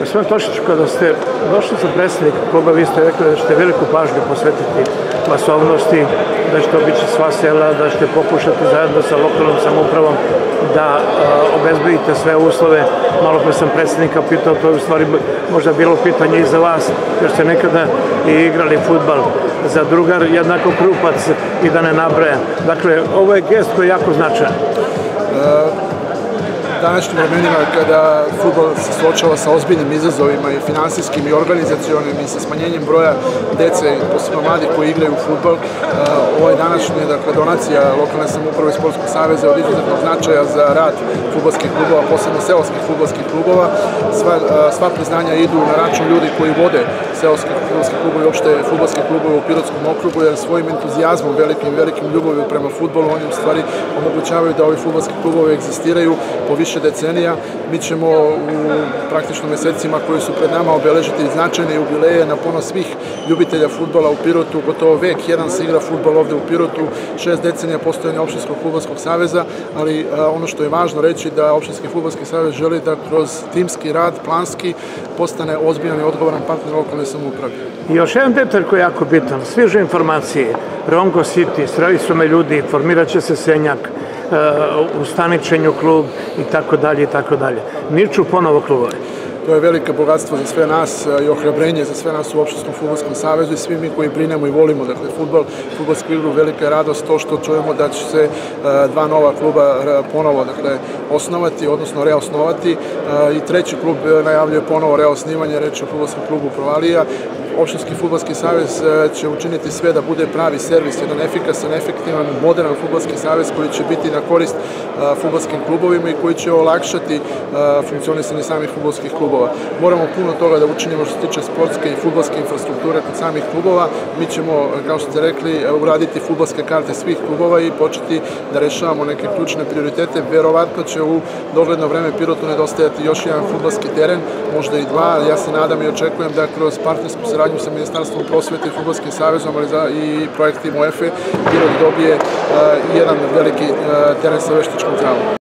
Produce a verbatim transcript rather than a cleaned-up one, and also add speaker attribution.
Speaker 1: Gospodin Tošić, kada ste došli za predsjednika kluba, vi ste rekli da ćete veliku pažnju posvetiti masovnosti, da ćete obići sva sela, da ćete pokušati zajedno sa lokalnom samoupravom da obezbedite sve uslove. Malo pre sam predsjednika pitao, to je u stvari možda bilo pitanje i za vas, jer ste nekada i igrali fudbal za drugar, jednako Krupac i da ne nabrajam. Dakle, ovo je gest koji je jako značajan.
Speaker 2: Današnjim vremenima kada fudbal se suočava sa ozbiljnim izazovima i finansijskim i organizacionim i sa smanjenjem broja dece, posebno mladih koji igraju fudbal, ovaj današnji dakle, donacija lokalne samouprave i Sportskog saveza od izuzetnog značaja za rad fudbalskih klubova, posebno seoskih fudbalskih klubova. Sva, sva priznanja idu na račun ljudi koji vode seoskih fudbalskih klubova i uopšte fudbalskih klubova u Pirotskom okrugu, jer svojim entuzijazmom, velikim, velikim ljubavlju prema fudbalu, oni u stvari omogućavaju da ovi fudbalski klubovi egzistiraju po više decenija. Mi ćemo u praktično mesecima koji su pred nama obeležiti značajne jubileje na ponos svih ljubitelja fudbala u Pirotu. Gotovo vek jedan se igra fudbal ovde u Pirotu, šest decenija postojanja Opštinskog fudbalskog saveza, ali ono što je važno reći da Opštinski fudbalski savez želi da kroz timski rad, planski, postane ozbiljan i odgovoran partner lokalne samouprave.
Speaker 1: I još jedan detalj koji je jako bitan, svježe informacije, Rongo City, sreli su me ljudi, formirat će se Senjak, u Staničenju klub i tako dalje i tako dalje. Niču ponovo klubove.
Speaker 2: To je veliko bogatstvo za sve nas i ohrabrenje za sve nas u Opštinskom fudbalskom savezu i svi mi koji brinemo i volimo dakle, fudbal, fudbalsku igru. Velika je radost to što čujemo da će se dva nova kluba ponovo dakle, osnovati, odnosno reosnovati i treći klub najavljuje ponovo reosnivanje, reč o fudbalskom klubu Provalija. Opštinski fudbalski savez će učiniti sve da bude pravi servis, jedan efikasan, efektivan, modern fudbalski savez koji će biti na korist fudbalskim klubovima i koji će olakšati funkcionisanje samih fudbalskih klubova. Moramo puno toga da učinimo što se tiče sportske i fudbalske infrastrukture kod samih klubova. Mi ćemo, kao što ste rekli, uraditi fudbalske karte svih klubova i početi da rešavamo neke ključne prioritete. Verovatno će u dogledno vreme Pirotu nedostajati još jedan fudbalski teren, možda i dva. Ja se nadam i očekujem da kroz partnersku saradnju sa Ministarstvom prosvete i Fudbalskim savezom i projektima UEFA Pirot dobije jedan veliki teren sa veštačkom travom.